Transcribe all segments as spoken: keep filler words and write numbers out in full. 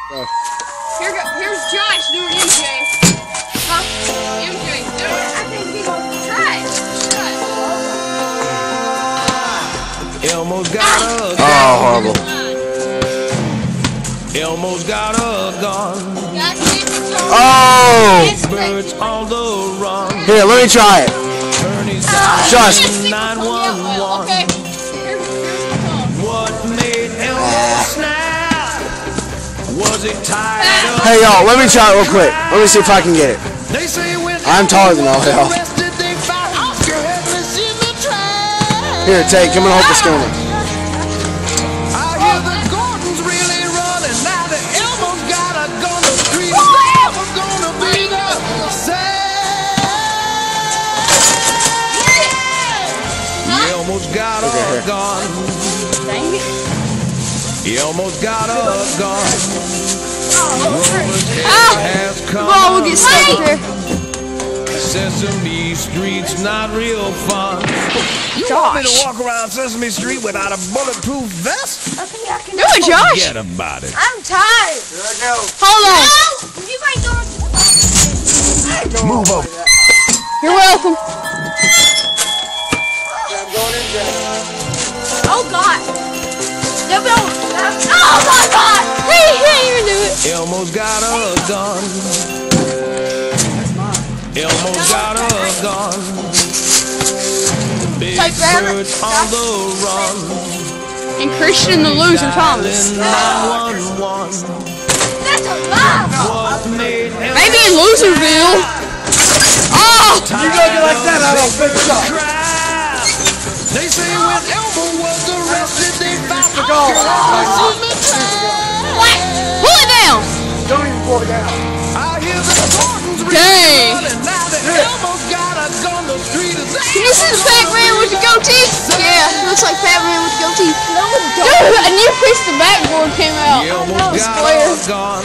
Go. Here go, here's Josh doing M J. Huh? M J, do it. I think he's gonna try it. Elmo's got a gun. Oh, horrible. Elmo's got a gun. Oh! Birds on the run. Here, let me try it. Josh. nine one one. Okay. Here, here's the song. What made Elmo snap? Was it tired of Hey, y'all, let me try it real quick. Let me see if I can get it. They say when I'm taller than all y'all. arrested, they found Oscar headless in the trash. Here, take. Come and hold this camera. I hear the Gordons really running now that Elmo's got a gun. The street is never gonna be the same. Elmo's got a Okay, here. gun. Dang it. Elmo's got a gun. Ah! Has come Ball will get stuck there. Sesame Street's not real fun. You want me to Josh. walk around Sesame Street without a bulletproof vest? Okay, I can Do it, Josh. Forget about it. I'm tired. Hold on. You ain't going Move over. You're welcome. Oh, God. No, no. Oh, my God. He can't even do it. Elmo's got a gun. Elmo's got a gun. Big Take that. birds on the run. And Christian the loser, Thomas. nine one one. That's a lie. What made Elmo Maybe in Loserville. Oh! You go do like that, I don't think so. They say when Elmo was arrested, they found the gun. What? Pull it down. Don't even pull it down. I hear the Gordons really Dang. running now that Elmo's got a gun. The street is Can you see the fat man with the goatee? Yeah, looks like fat man with the goatee. Dude, a new piece of the backboard came out. Elmo's got Square. a gun.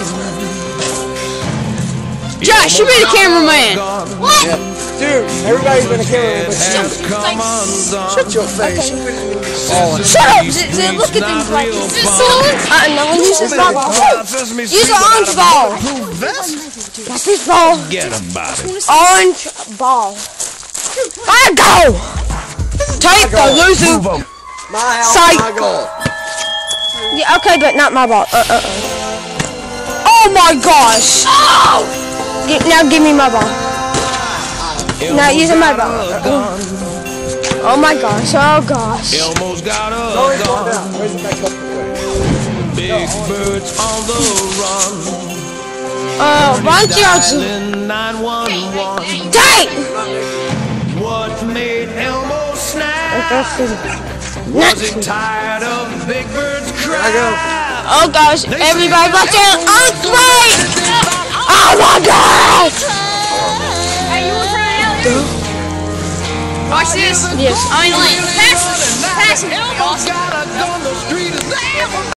Josh, you be the cameraman. What? Yeah. Dude, everybody's been a cameraman, but shut, Has come undone. shut your face. Sesame Shut up. Street's Z- z- Look at not these like real this. fun. Uh, no, use his ball. Sesame Use Street an orange without a ball. bulletproof vest? That's his ball. Forget about it. Orange ball. I go. Take the loser. Move over. My house, Psych. my goal. Yeah, okay, but not my ball. Uh, uh, uh. Oh my gosh. Oh! Gi- now give me my ball. Now using my ball. Elmo's got a gun. Oh my gosh. Oh gosh. Elmo's got Don't a even pull it gun. down. Raise it back up the way. Big birds on the run. Oh, why don't you also... Dialing nine one one. Dang! What made Elmo snap? Was it tired of Big Bird's cry? Oh gosh, everybody watch out! Earthquake! Oh my gosh! Hey, you want to try it out? Watch this. Yes. I mean, like, pass it. Pass it. Elmo's got a gun, the street is